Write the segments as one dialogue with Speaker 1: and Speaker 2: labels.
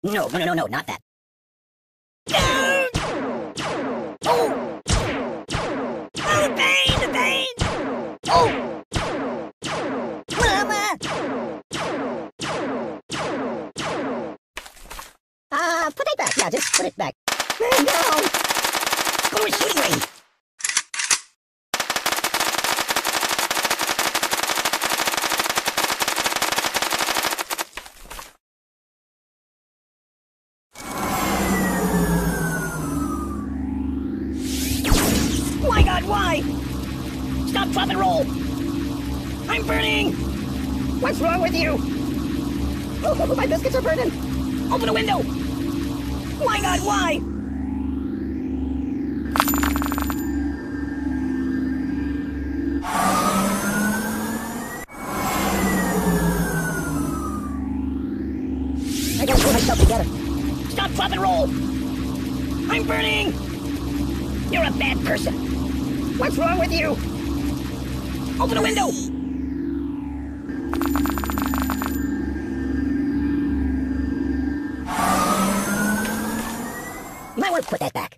Speaker 1: No, no, no, no, no, not that. Oh! Oh, the pain, the pain! Oh! Mama! Put it back. Yeah, just put it back. Man down! Go to a shooting range! My God, why? Stop, drop, and roll! I'm burning! What's wrong with you? Oh, my biscuits are burning! Open a window! My God, why? I gotta pull myself together. Stop, drop, and roll! I'm burning! You're a bad person. What's wrong with you? Open a window! You might want to put that back.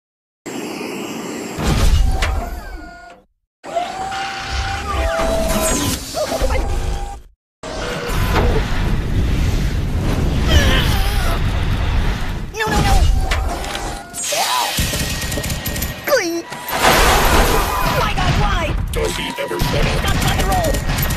Speaker 1: No, no, no! Glee! My God, why?
Speaker 2: Does he ever shut up?
Speaker 1: Stop, rock and roll!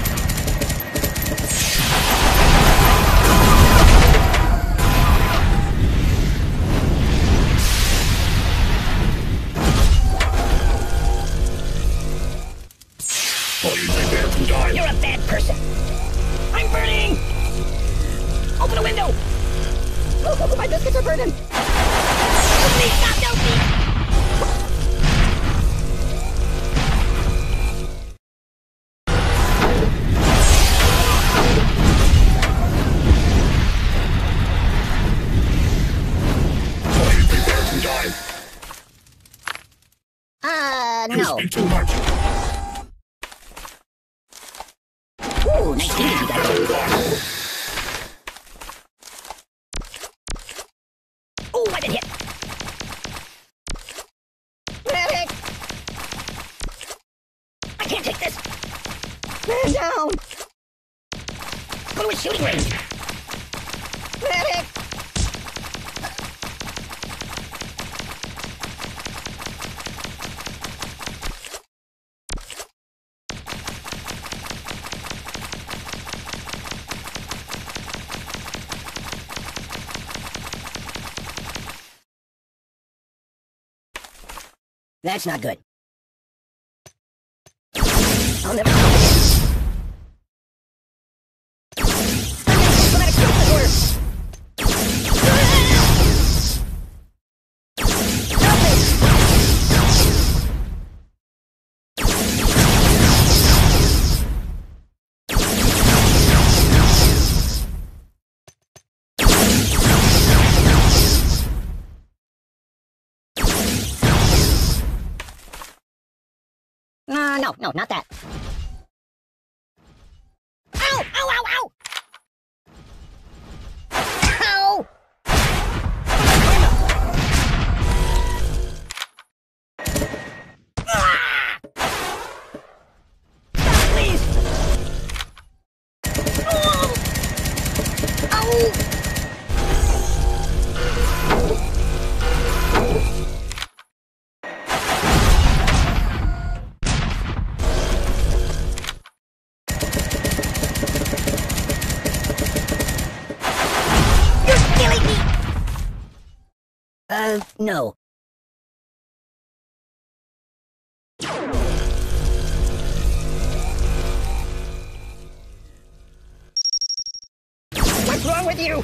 Speaker 2: Please prepare to die.
Speaker 1: You're a bad person. I'm burning! Open a window! Oh, my biscuits are burning! Help me! Stop! Help me!
Speaker 2: Please prepare to die. You
Speaker 1: No.
Speaker 2: speak too much.
Speaker 1: Ooh, nice to meet you guys.
Speaker 2: Hold on.
Speaker 1: Ooh, I've been hit. Medic! I can't take this. Man down! Go to a shooting range. Medic! That's not good. I'll never come again. Automatic shotgun order. Help me! No, not that. Ow! Ow, ow, ow! Ow! Ah! Stop, please! Oh! Ow! Killing me! No. What's wrong with you?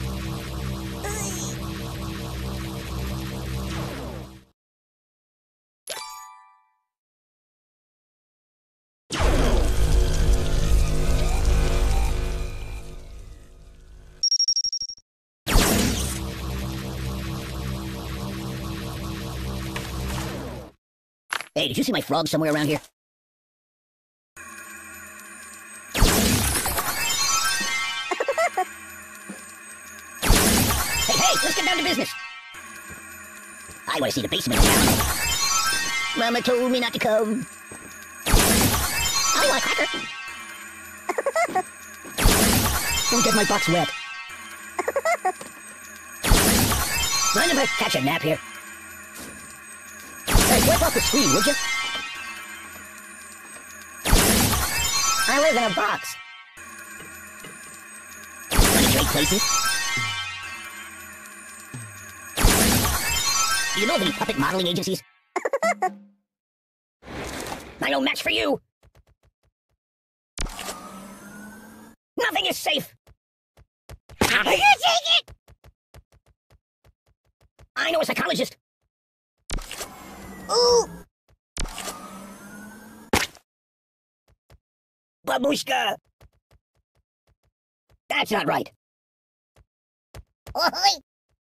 Speaker 1: Hey, did you see my frog somewhere around here? let's get down to business. I want to see the basement of town. Mama told me not to come. I want a cracker. Don't get my box wet. Mind if I catch a nap here? Hey, wipe off the screen, would you? I live in a box. Want to trade places? Do you know of any puppet modeling agencies? I no match for you! Nothing is safe! How can you take it? I know a psychologist. Ooh! Babushka! That's not right. Oi!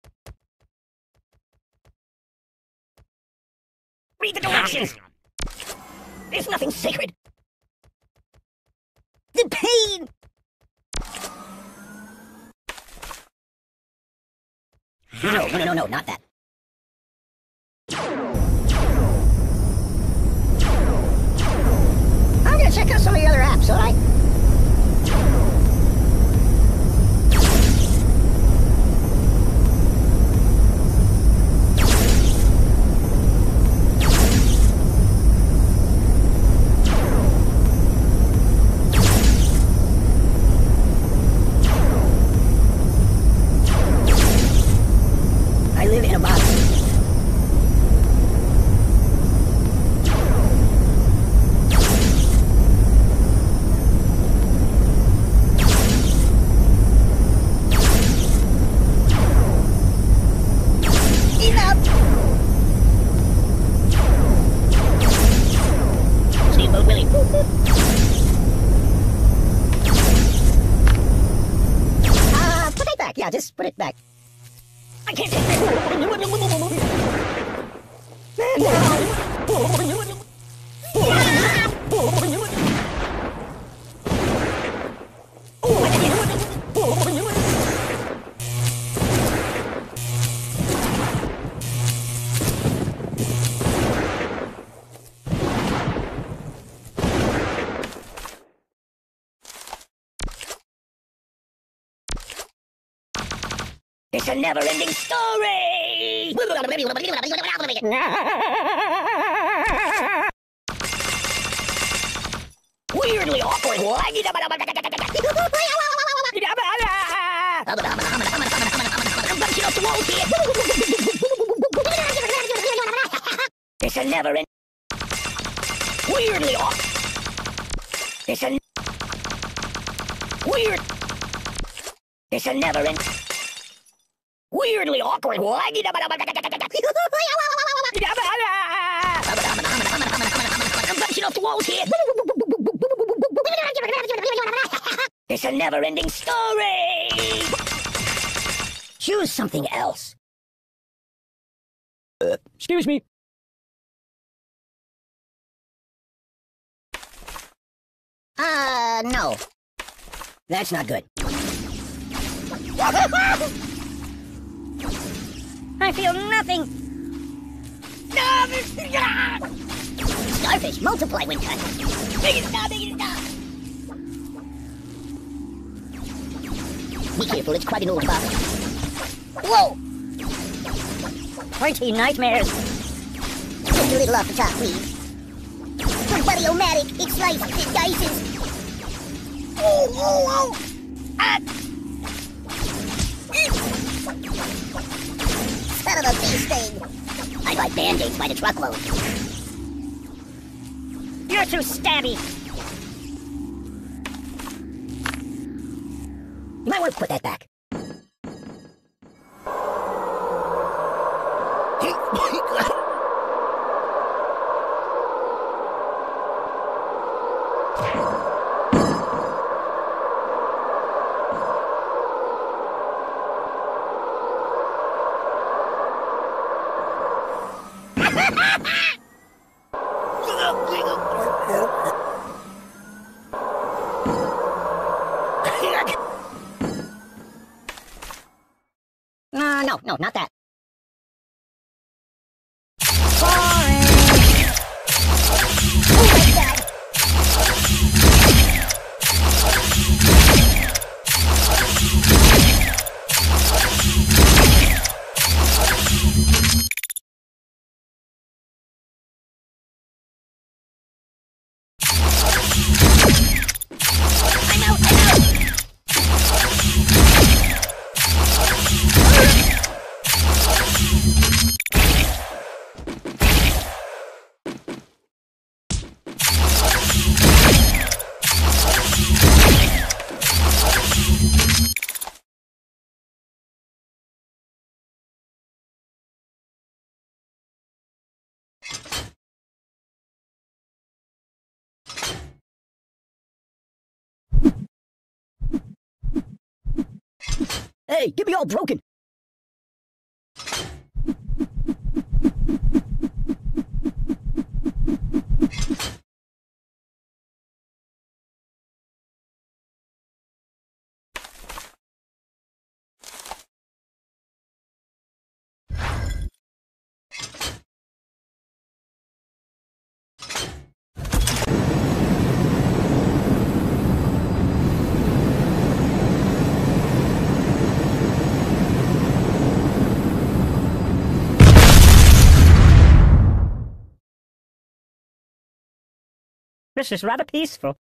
Speaker 1: Read the directions! There's nothing sacred! The pain! No, not that. I'm gonna check out some of the other apps, alright? I live in a box. Steamboat Willie. Put it back. Yeah, just put it back. I can't take this. It's a never-ending story! Weirdly awkward. I'm bouncing off the walls here. It's a never-ending... Weirdly awkward. It's a... Weird... It's a never-ending... Weirdly awkward. I'm bouncing off the walls here. It's a never-ending story. Choose something else. Excuse me. No. That's not good. I feel nothing. Starfish multiply when cut. Make it stop, make it stop. Be careful, it's quite an old box. Whoa! Pointy nightmares. Just a little off the top, please. For Buddy-O-Matic, it slices, it dices. Oh! Son of a bee sting! I buy Band-Aids by the truckload. You're too stabby! You might want to put that back. Hey, get me all broken. This is rather peaceful.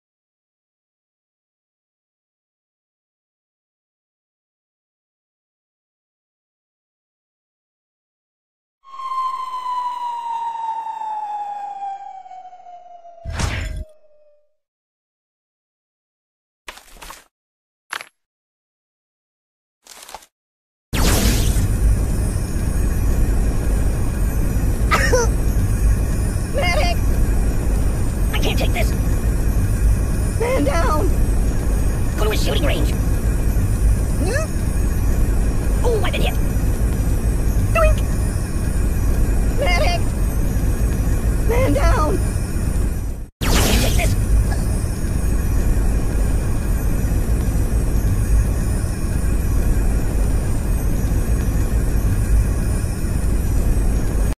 Speaker 1: Medic! I can't take this! Man down! Go to a shooting range! Huh? Oh, I've been hit!